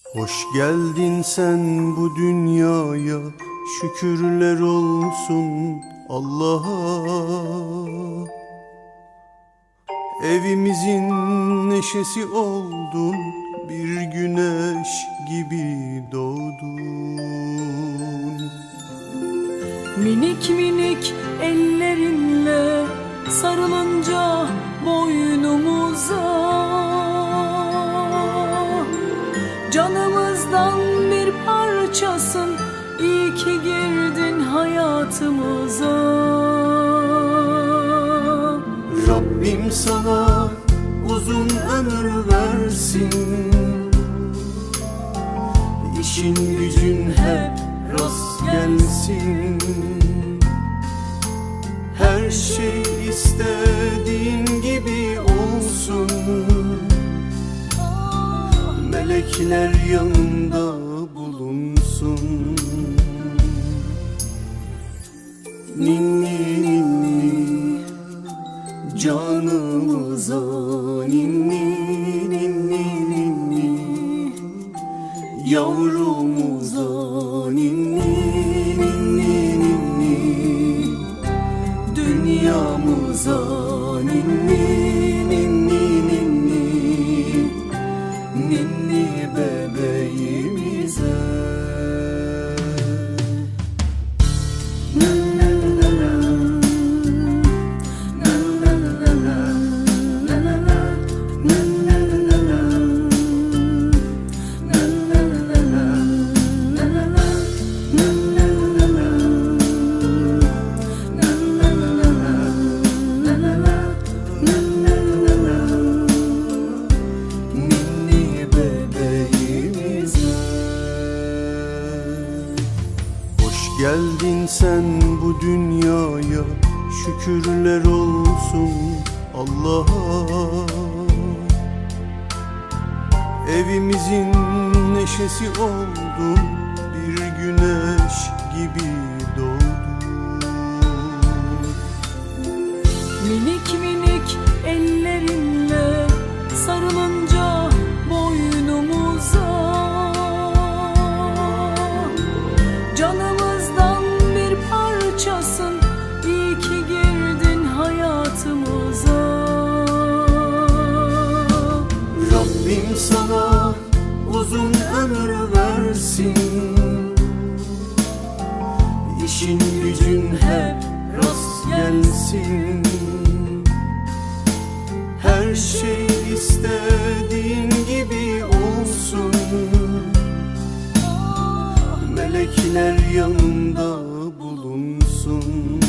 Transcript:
Hoş geldin sen bu dünyaya, şükürler olsun Allah'a. Evimizin neşesi oldun, bir güneş gibi doğdun. Minik minik ellerinle sarılınca boynumuza, canımızdan bir parçasın, iyi ki girdin hayatımıza. Rabbim sana uzun ömür versin, İşin gücün hep rast gelsin. Her şey istediğin gibi olsun, melekler yanında bulunsun. Ninni ninni canımıza, ninni ninni ninni yavrumuza, ninni ninni ninni dünyamıza, ninni ninni ninni ninni bebeğimize. Geldin sen bu dünyaya, şükürler olsun Allah'a. Evimizin neşesi oldun, bir güneş gibi doğdun. Minik minik ellerinle sarılınca boynumuza, canımızdan bir parçasın, iyi ki girdin hayatımıza. Rabbim sana uzun ömür versin, İşin gücün hep rast gelsin. Her şey istediğin gibi olsun, melekler yanında bulunsun.